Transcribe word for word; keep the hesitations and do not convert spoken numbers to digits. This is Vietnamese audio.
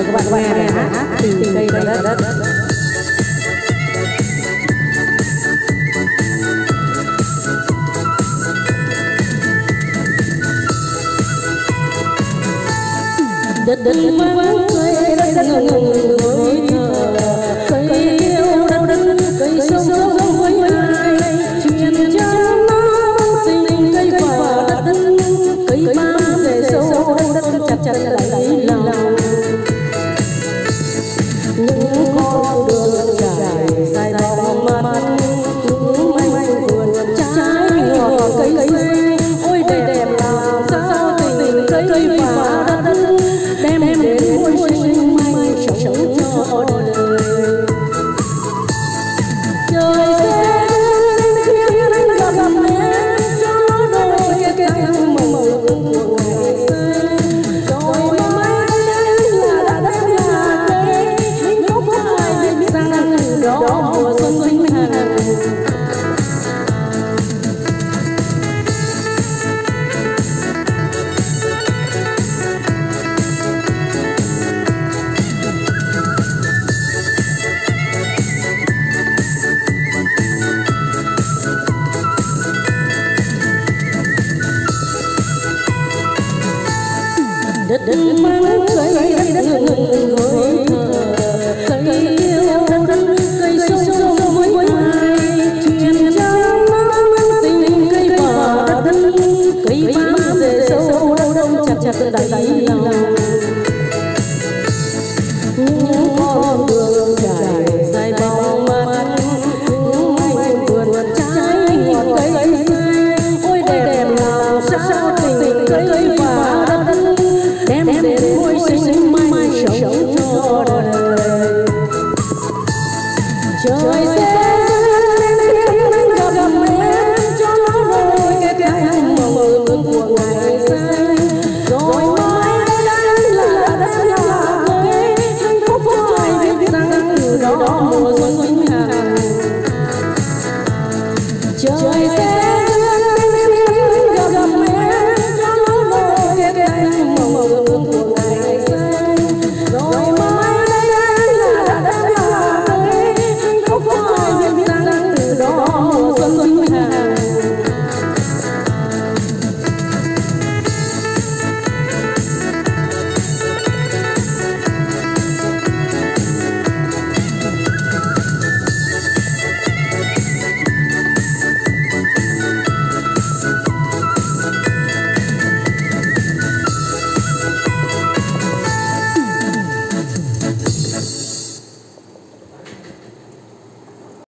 mời các bạn các bạn nghe hát từ cây vào đất. Đất đất vắng cây đất đất ngừng ngừng ngồi thở cây yêu đất đất cây sông sông với ai chuyện trong nó tình cây và đất đất cây bám về sâu đất đất chặt chặt lại lòng những con đường trải dài bóng mát những mảnh vườn trái ngọt cây cây ôi đẹp đẹp làm sao tình cây cây và đất đất đem đến muôn sinh may sống cho đời trời sẽ khiến anh gặp em cho đôi cái cánh mộng của ngày xưa rồi mai đến là đến là đây mình không phải biết rằng đó mùa xuân vinh hạnh đất đất vắng cây đất ngừng ngừng ngồi thở